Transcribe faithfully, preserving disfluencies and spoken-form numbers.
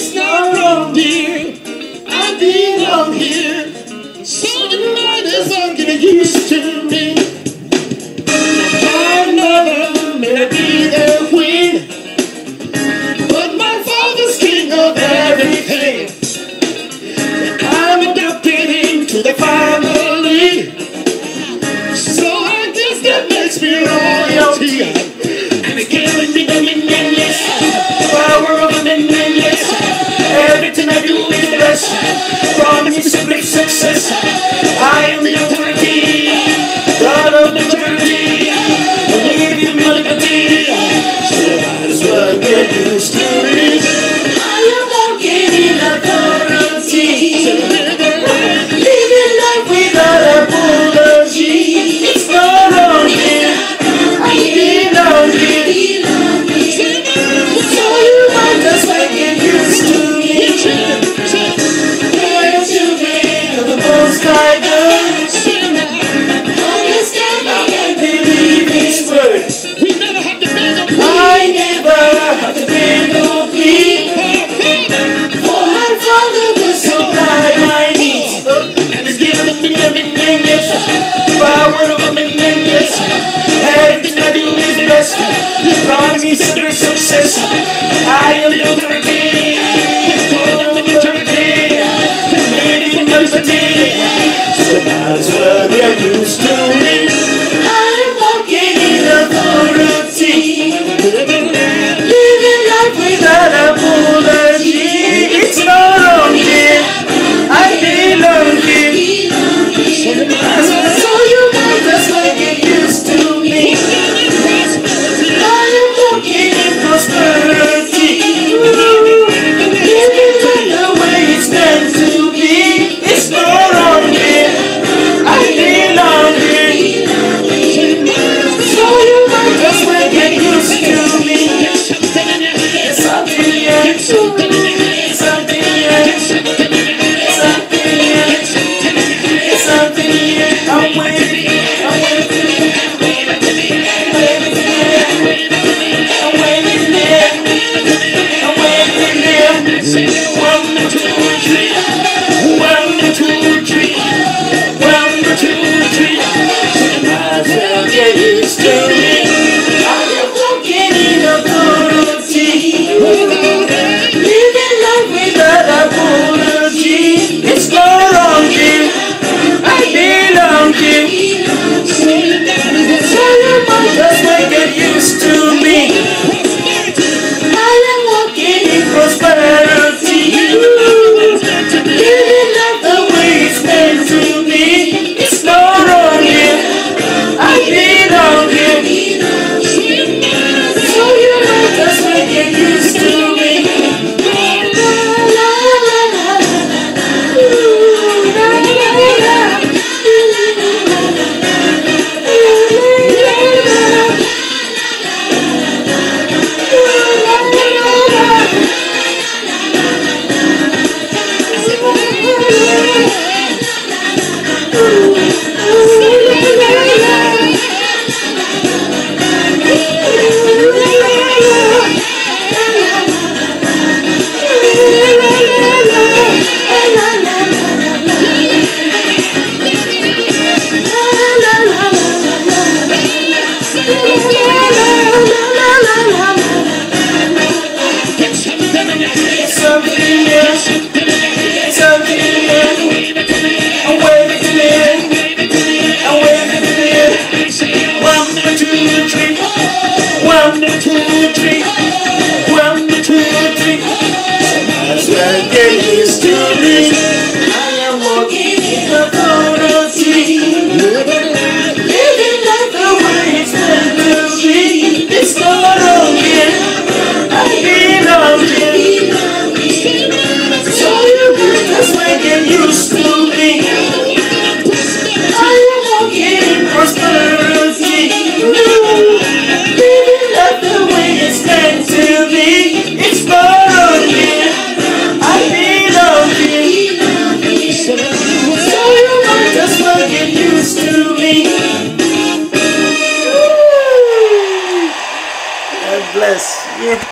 It's not wrong, dear. I belong here. So you might as well get used to me. My mother may be the queen, but my father's king of everything. I'm adopted into the family, so I guess that makes me royalty. And it giving me dominion, yes, power of dominion, yes. Everything I do is blessed. Promise a great success. I am the authority, God of the majority. Believe in my liberty, so might as well get used to it. I am walking in authority, living life without apology. It's not wrong, I belong here. So you might as well get used to it. We're children of the Most High God. Understand and believe His word. We never have to beg or plead. I never have to beg or plead. For my Father will supply my needs. And He's given me dominion, yes. Power of dominion, yes. Everything I do is blessed. He promised me great success. I am the authority, God of the majority. Made in liberty, so might as well